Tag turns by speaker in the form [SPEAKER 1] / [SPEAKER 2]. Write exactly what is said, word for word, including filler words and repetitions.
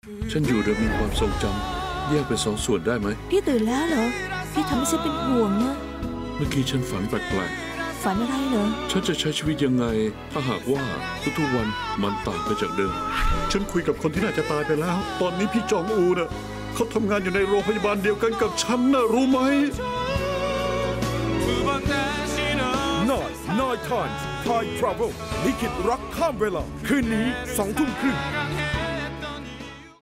[SPEAKER 1] ฉันอยู่โดยมีความทรงจำแยกเป็นสองส่วนได้ไหม
[SPEAKER 2] พี่ตื่นแล้วเหรอพี่ทำให้ฉันเป็นห่วงนะ
[SPEAKER 1] เมื่อกี้ฉันฝันแปลก
[SPEAKER 2] ๆฝันอะไรเหรอ
[SPEAKER 1] ฉันจะใช้ชีวิตยังไงถ้าหากว่าทุกๆวันมันต่างไปจากเดิมฉันคุยกับคนที่น่าจะตายไปแล้วตอนนี้พี่จองอูน่ะเขาทำงานอยู่ในโรงพยาบาลเดียวกันกับฉันนะรู้ไหม
[SPEAKER 3] นายนายทานไทยทราเวลลิขิตรักข้ามเวลาคืนนี้สองทุ่มครึ่ง